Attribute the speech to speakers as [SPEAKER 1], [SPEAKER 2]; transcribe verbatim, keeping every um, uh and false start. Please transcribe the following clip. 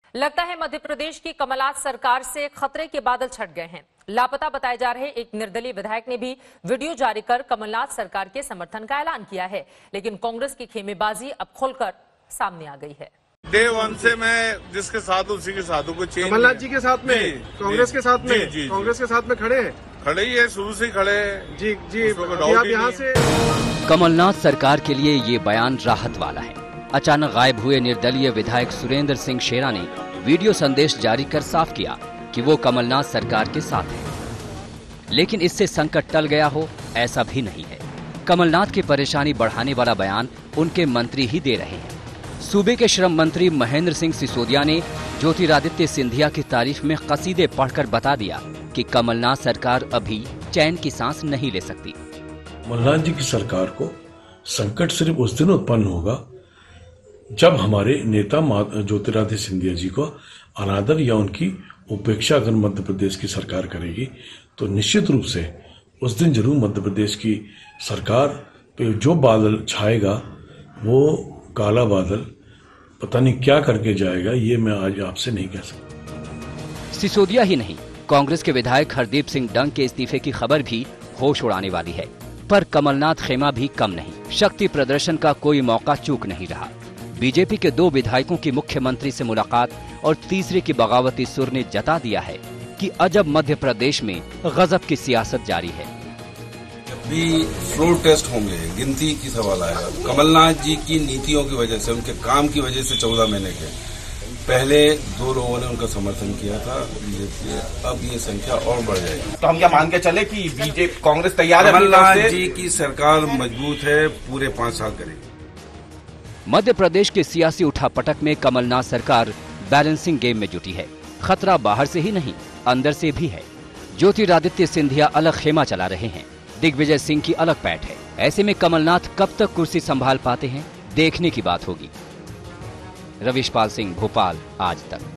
[SPEAKER 1] लगता है मध्य प्रदेश की कमलनाथ सरकार से खतरे के बादल छट गए हैं। लापता बताए जा रहे एक निर्दलीय विधायक ने भी वीडियो जारी कर कमलनाथ सरकार के समर्थन का ऐलान किया है, लेकिन कांग्रेस की खेमेबाजी अब खुलकर सामने आ गई है।
[SPEAKER 2] डे वन से मैं जिसके साथ उसी के साथ को चेंज
[SPEAKER 3] कमलनाथ जी के साथ में, कांग्रेस के साथ में,
[SPEAKER 2] जी, जी,
[SPEAKER 3] कांग्रेस के साथ में खड़े हैं।
[SPEAKER 2] खड़े ही है, शुरू से खड़े हैं।
[SPEAKER 3] जी जी, आप यहाँ से
[SPEAKER 4] कमलनाथ सरकार के लिए ये बयान राहत वाला है। अचानक गायब हुए निर्दलीय विधायक सुरेंद्र सिंह शेरा ने वीडियो संदेश जारी कर साफ किया कि वो कमलनाथ सरकार के साथ है, लेकिन इससे संकट टल गया हो ऐसा भी नहीं है। कमलनाथ की परेशानी बढ़ाने वाला बयान उनके मंत्री ही दे रहे हैं। सूबे के श्रम मंत्री महेंद्र सिंह सिसोदिया ने ज्योतिरादित्य सिंधिया की तारीफ में कसीदे पढ़कर बता दिया कि कमलनाथ सरकार अभी चैन की सांस नहीं ले सकती।
[SPEAKER 5] कमलनाथ जी की सरकार को संकट सिर्फ उस दिन उत्पन्न होगा जब हमारे नेता ज्योतिरादित्य सिंधिया जी को अनादर या उनकी उपेक्षा अगर मध्य प्रदेश की सरकार करेगी तो निश्चित रूप से उस दिन जरूर मध्य प्रदेश की सरकार पे जो बादल छाएगा वो काला बादल पता नहीं क्या करके जाएगा, ये मैं आज आपसे नहीं कह सकता।
[SPEAKER 4] सिसोदिया ही नहीं, कांग्रेस के विधायक हरदीप सिंह डंग के इस्तीफे की खबर भी होश उड़ाने वाली है। पर कमलनाथ खेमा भी कम नहीं, शक्ति प्रदर्शन का कोई मौका चूक नहीं रहा। बीजेपी के दो विधायकों की मुख्यमंत्री से मुलाकात और तीसरे की बगावती सुर ने जता दिया है कि अजब मध्य प्रदेश में गजब की सियासत जारी है।
[SPEAKER 6] जब भी फ्लोर टेस्ट होंगे, गिनती की सवाल आएगा। कमलनाथ जी की नीतियों की वजह से, उनके काम की वजह से चौदह महीने के पहले दो लोगों ने उनका समर्थन किया था, अब ये संख्या और बढ़ जाएगी।
[SPEAKER 7] तो हम क्या मान के चले कि बीजेपी कांग्रेस तैयार है?
[SPEAKER 6] कमलनाथ जी की सरकार मजबूत है, पूरे पांच साल करेगी।
[SPEAKER 4] मध्य प्रदेश के सियासी उठापटक में कमलनाथ सरकार बैलेंसिंग गेम में जुटी है। खतरा बाहर से ही नहीं, अंदर से भी है। ज्योतिरादित्य सिंधिया अलग खेमा चला रहे हैं, दिग्विजय सिंह की अलग पैठ है। ऐसे में कमलनाथ कब तक कुर्सी संभाल पाते हैं, देखने की बात होगी। रविशपाल सिंह, भोपाल, आज तक।